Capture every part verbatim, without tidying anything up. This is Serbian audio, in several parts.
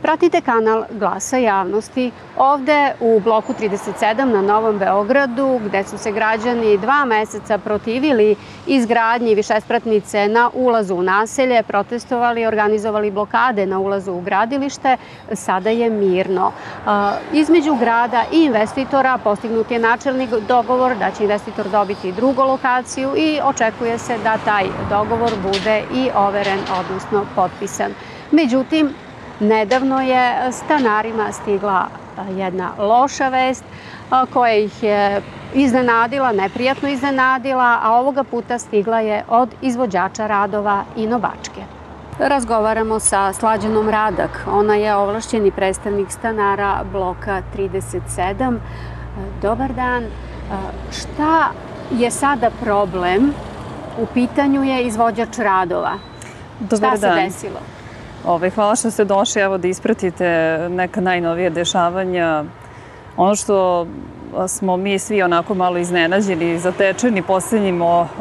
Pratite kanal Glasa javnosti ovde u bloku trideset sedam na Novom Beogradu, gde su se građani dva meseca protivili izgradnji višespratnice na ulazu u naselje, protestovali i organizovali blokade na ulazu u gradilište. Sada je mirno. Između grada i investitora postignut je načelni dogovor da će investitor dobiti drugu lokaciju i očekuje se da taj dogovor bude i overen, odnosno potpisan. Međutim, nedavno je stanarima stigla jedna loša vest koja ih je iznenadila, neprijatno iznenadila, a ovoga puta stigla je od izvođača radova Inobačke. Razgovaramo sa Slađanom Radak. Ona je ovlašćeni predstavnik stanara bloka trideset sedam. Dobar dan. Šta je sada problem? U pitanju je izvođač radova. Šta se desilo? Hvala što ste došli da ispratite neka najnovije dešavanja. Ono što smo mi svi onako malo iznenađeni i zatečeni poslednjim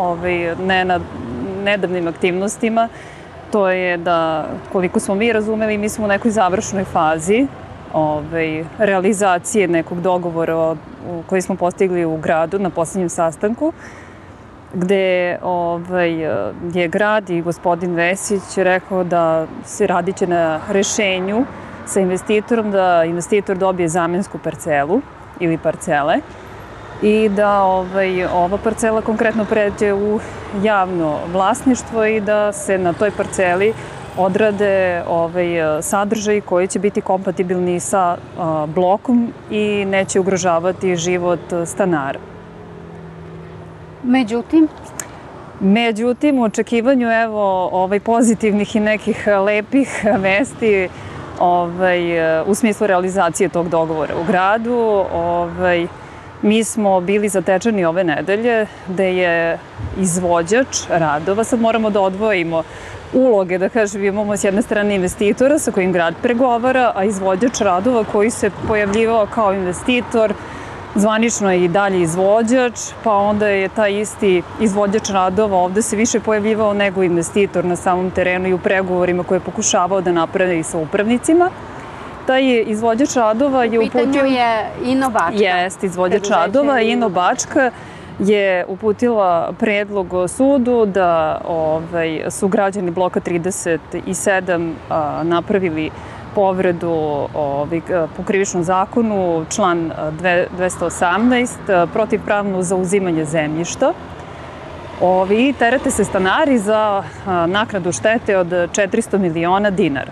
nedavnim aktivnostima, to je da, koliko smo mi razumeli, mi smo u nekoj završnoj fazi realizacije nekog dogovora koji smo postigli u gradu na poslednjem sastanku, gde je grad i gospodin Vesić rekao da se radit će na rešenju sa investitorom da investitor dobije zamensku parcelu ili parcele i da ova parcela konkretno pređe u javno vlasništvo i da se na toj parceli odrade sadržaji koji će biti kompatibilni sa blokom i neće ugrožavati život stanara. Međutim? Međutim, u očekivanju pozitivnih i nekih lepih vesti u smislu realizacije tog dogovora u gradu, mi smo bili zatečeni ove nedelje gde je izvođač radova, sad moramo da odvojimo uloge, da kažem, imamo s jedne strane investitora sa kojim grad pregovara, a izvođač radova koji se pojavljivao kao investitor, zvanično je i dalje izvođač, pa onda je taj isti izvođač radova ovde se više pojavljivao nego investitor na samom terenu i u pregovorima koje je pokušavao da napravi i sa upravnicima. Taj izvođač radova je uputio... U pitanju je Inobačka. Jeste, izvođač radova. Inobačka je uputila predlog sudu da su građani bloka trideset sedam napravili povredu po krivičnom zakonu, član dvesta osamnaest, protivpravno zauzimanje zemljišta. I terete se stanari za naknadu štete od četiristo miliona dinara.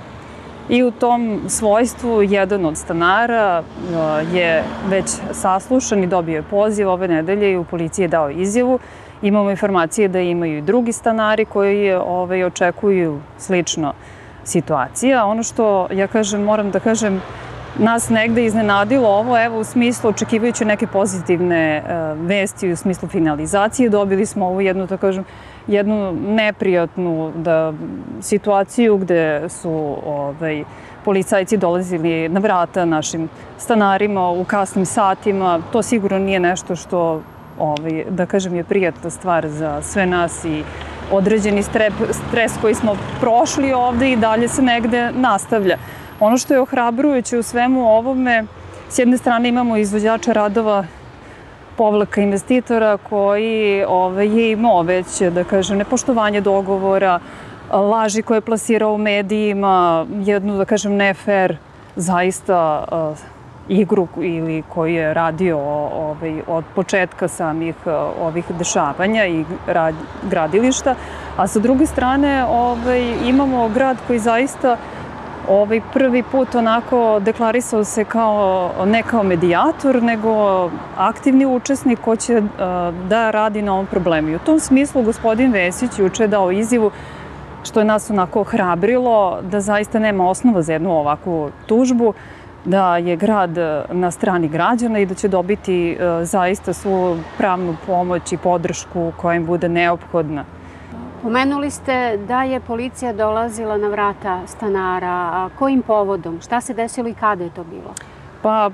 I u tom svojstvu jedan od stanara je već saslušan i dobio je poziv ove nedelje i u policiji je dao izjavu. Imamo informacije da imaju i drugi stanari koji očekuju slično situacija. Ono što ja kažem, moram da kažem, nas negde iznenadilo ovo, evo u smislu očekivajući neke pozitivne vesti u smislu finalizacije, dobili smo ovu jednu, da kažem, jednu neprijatnu situaciju gde su policajci dolazili na vrata našim stanarima u kasnim satima. To sigurno nije nešto što, da kažem, je prijatna stvar za sve nas i određeni stres koji smo prošli ovde i dalje se negde nastavlja. Ono što je ohrabrujuće u svemu ovome, s jedne strane imamo izvođača radova povlaka investitora koji je imao već, da kažem, nepoštovanje dogovora, laži koje je plasirao u medijima, jednu, da kažem, nefer zaista igru ili koji je radio od početka samih ovih dešavanja i gradilišta. A sa druge strane imamo grad koji zaista prvi put onako deklarisao se kao ne kao medijator, nego aktivni učesnik ko će da radi na ovom problemu. I u tom smislu gospodin Vesić juče je dao izjavu, što je nas onako ohrabrilo, da zaista nema osnova za jednu ovakvu tužbu, da je grad na strani građana i da će dobiti zaista svu pravnu pomoć i podršku koja im bude neophodna. Pomenuli ste da je policija dolazila na vrata stanara. Kojim povodom? Šta se desilo i kada je to bilo? Pa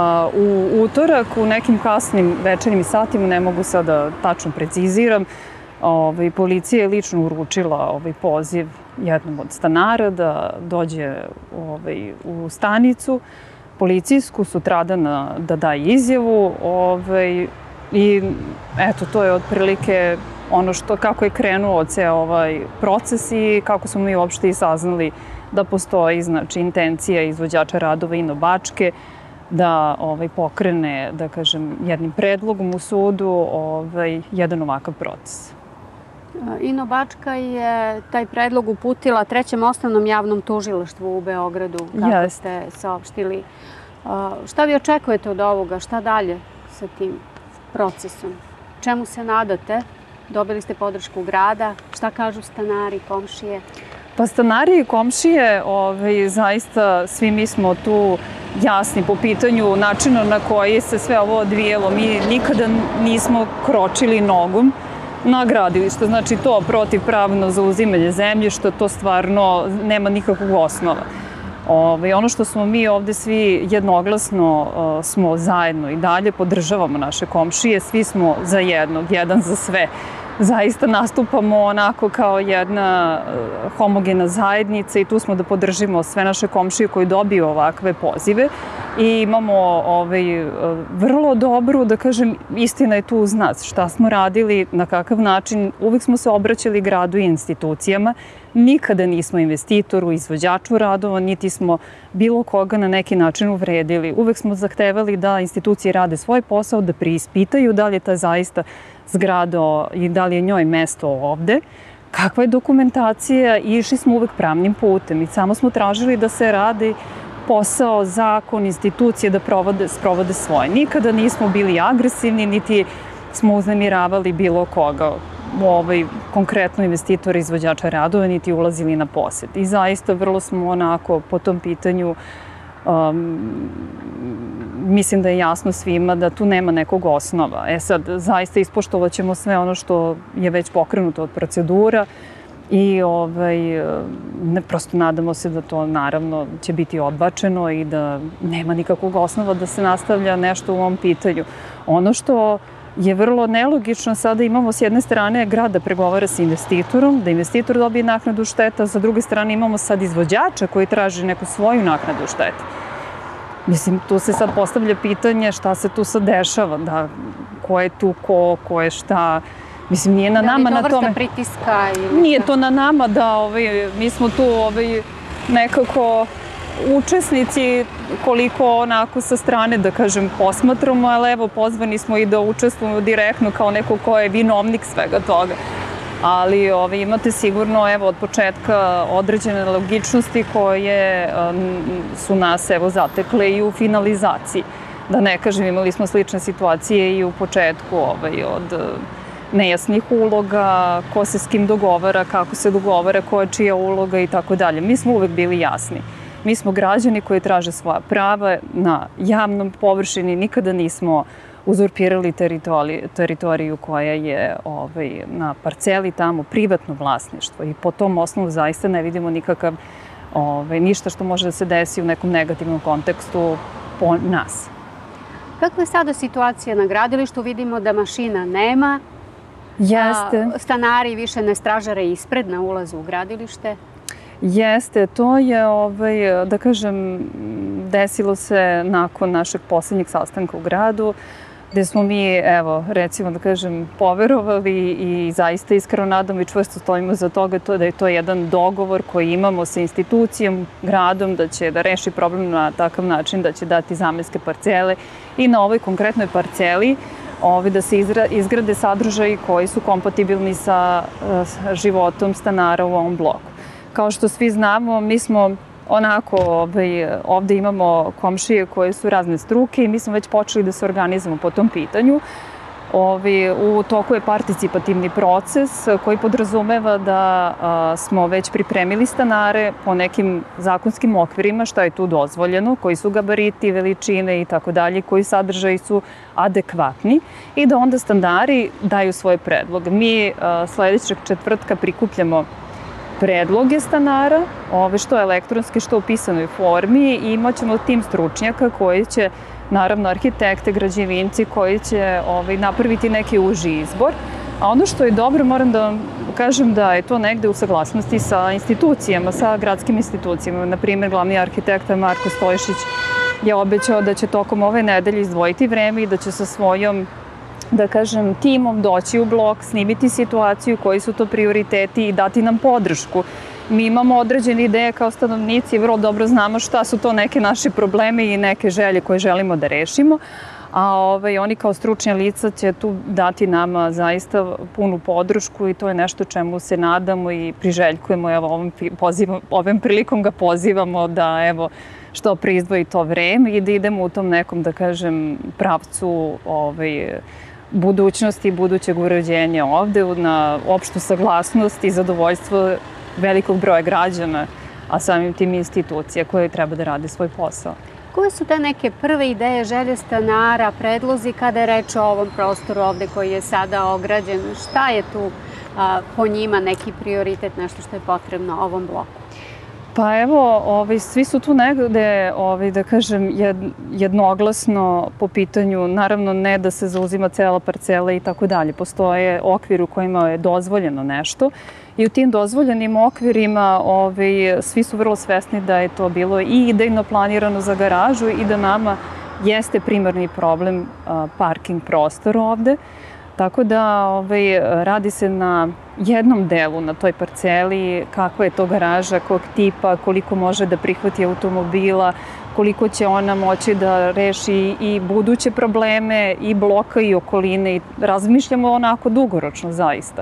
u utorak, u nekim kasnim večernjim satima, ne mogu sada tačno preciziram, policija je lično uručila poziv jednom od stanara da dođe ovaj, u stanicu policijsku sutradan da da izjavu ovaj, i eto, to je otprilike ono što, kako je krenuo ceo ovaj proces i kako smo mi uopšte i saznali da postoji, znači, intencija izvođača radova Ino Bačke da ovaj, pokrene, da kažem, jednim predlogom u sudu ovaj, jedan ovakav proces. Ino Bačka je taj predlog uputila Trećem osnovnom javnom tužilaštvu u Beogradu, kako ste saopštili. Šta vi očekujete od ovoga? Šta dalje sa tim procesom? Čemu se nadate? Dobili ste podršku grada. Šta kažu stanari, komšije? Pa stanari i komšije, ovaj, zaista svi mi smo tu jasni po pitanju načina na koji se sve ovo odvijelo. Mi nikada nismo kročili nogom na gradilište. Znači, to protivpravno zauzimanje zemljišta, to stvarno nema nikakvog osnova. Ove, ono što smo mi ovde svi jednoglasno uh, smo zajedno i dalje podržavamo naše komšije, svi smo za jednog, jedan za sve. Zaista nastupamo onako kao jedna uh, homogena zajednica i tu smo da podržimo sve naše komšije koji dobiju ovakve pozive i imamo ovaj, uh, vrlo dobru, da kažem, istina je tu uz nas. Šta smo radili, na kakav način, uvek smo se obraćali gradu i institucijama. Nikada nismo investitoru, izvođaču radova, niti smo bilo koga na neki način uvredili. Uvek smo zahtevali da institucije rade svoj posao, da preispitaju da li je ta zaista zgrada i da li je njoj mesto ovde, kakva je dokumentacija i išli smo uvek pravnim putem i samo smo tražili da se radi posao, zakon, institucije da provode, sprovode svoje. Nikada nismo bili agresivni, niti smo uznemiravali bilo koga. Ovaj, konkretno investitora, izvođača radova, niti ulazili na posed. I zaista vrlo smo onako po tom pitanju, um, mislim da je jasno svima da tu nema nekog osnova. E sad, zaista ispoštovat ćemo sve ono što je već pokrenuto od procedura i ovaj, ne, prosto nadamo se da to naravno će biti odbačeno i da nema nikakvog osnova da se nastavlja nešto u ovom pitanju. Ono što je vrlo nelogično, sada imamo s jedne strane grad da pregovara sa investitorom, da investitor dobije naknadu šteta, sa druge strane imamo sad izvođača koji traži neku svoju naknadu šteta. Mislim, tu se sad postavlja pitanje šta se tu sad dešava, da ko je tu ko, ko je šta. Mislim, nije na nama na tome. Da li je to vrsta pritiska ili... Nije to na nama da ovaj, mi smo tu ovaj, nekako učesnici koliko onako sa strane, da kažem, posmatramo, ali evo, pozvani smo i da učestvujemo direktno kao neko ko je vinovnik svega toga. Ali ove, imate sigurno, evo, od početka određene logičnosti koje um, su nas, evo, zatekle i u finalizaciji. Da ne kažem, imali smo slične situacije i u početku, ovaj, od nejasnih uloga, ko se s kim dogovara, kako se dogovara, koja je čija uloga i tako dalje. Mi smo uvek bili jasni. Mi smo građani koji traže svoja prava na javnom površini, nikada nismo uzurpirali teritoriju koja je ovaj, na parceli tamo privatno vlasništvo i po tom osnovu zaista ne vidimo nikakav, ovaj, ništa što može da se desi u nekom negativnom kontekstu po nas. Kakva je sada situacija na gradilištu? Vidimo da mašina nema. Jeste. Stanari više ne stražare ispred na ulazu u gradilište. Jeste, to je, ovaj, da kažem, desilo se nakon našeg poslednjeg sastanka u gradu, gde smo mi, evo, recimo da kažem, poverovali i zaista iskreno nadamo i čvrsto stojimo za toga to da je to jedan dogovor koji imamo sa institucijom, gradom, da će da reši problem na takav način, da će dati zamenske parcele i na ovoj konkretnoj parceli ovaj, da se izgrade sadržaji koji su kompatibilni sa životom stanara u ovom bloku. Kao što svi znamo, mi smo onako, ovaj, ovde imamo komšije koje su razne struke i mi smo već počeli da se organizujemo po tom pitanju. Ovaj, u toku je participativni proces koji podrazumeva da a, smo već pripremili stanare po nekim zakonskim okvirima, šta je tu dozvoljeno, koji su gabariti, veličine i tako dalje, koji sadržaji su adekvatni i da onda stanari daju svoje predloge. Mi a, sledećeg četvrtka prikupljamo predloge stanara, ove što elektronske, što u pisanoj formi i imat ćemo tim stručnjaka koji će, naravno arhitekte, građevinci koji će ovaj, napraviti neki uži izbor. A ono što je dobro, moram da vam kažem da je to negde u saglasnosti sa institucijama, sa gradskim institucijama. Na primjer, glavni arhitekta Marko Stojšić je obećao da će tokom ove nedelje izdvojiti vreme i da će sa svojom, da kažem, timom doći u blok, snimiti situaciju, koji su to prioriteti i dati nam podršku. Mi imamo određene ideje kao stanovnici i vrlo dobro znamo šta su to neke naše probleme i neke želje koje želimo da rešimo, a ovaj, oni kao stručne lica će tu dati nama zaista punu podršku i to je nešto čemu se nadamo i priželjkujemo. Evo, ovom, pozivam, ovim prilikom ga pozivamo da evo, što pre izdvoji to vreme i da idemo u tom nekom, da kažem, pravcu ovaj, budućnosti i budućeg uređenja ovde na opštu saglasnost i zadovoljstvo velikog broja građana, a samim tim institucija koje treba da rade svoj posao. Koje su te neke prve ideje, želje stanara, predlozi kada je reč o ovom prostoru ovde koji je sada ograđen? Šta je tu a, po njima neki prioritet, nešto što je potrebno ovom bloku? Pa evo, ovaj, svi su tu negde, ovaj, da kažem, jed, jednoglasno po pitanju, naravno ne da se zauzima cela parcela i tako dalje. Postoje okvir u kojima je dozvoljeno nešto i u tim dozvoljenim okvirima ovaj, svi su vrlo svesni da je to bilo i idejno planirano za garažu i da nama jeste primarni problem a, parking prostor ovde. Tako da ovaj, radi se na jednom delu na toj parceli, kakva je to garaža, kog tipa, koliko može da prihvati automobila, koliko će ona moći da reši i buduće probleme i bloka i okoline. I razmišljamo onako dugoročno zaista.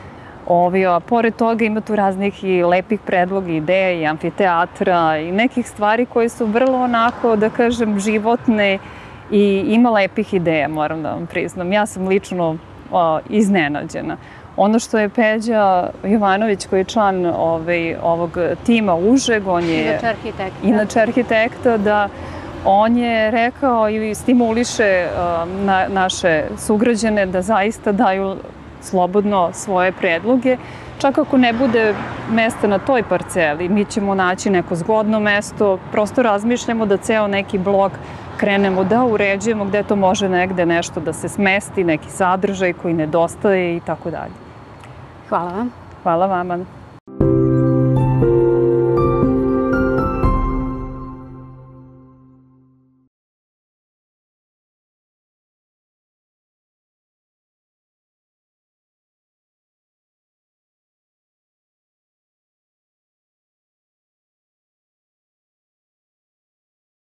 Ovaj, a pored toga ima tu raznih i lepih predloga, ideja i amfiteatra i nekih stvari koje su vrlo onako, da kažem, životne i ima lepih ideja, moram da vam priznam. Ja sam lično o, iznenađena. Ono što je Peđa Jovanović, koji je član ovaj, ovog tima užeg, on je inače arhitekta, inače arhitekta, da on je rekao i stimuliše um, na, naše sugrađane da zaista daju slobodno svoje predloge. Čak ako ne bude mesta na toj parceli, mi ćemo naći neko zgodno mesto. Prosto razmišljamo da ceo neki blok krenemo da uređujemo gde to može negde nešto da se smesti, neki sadržaj koji nedostaje i tako dalje. Hvala vam. Hvala vama.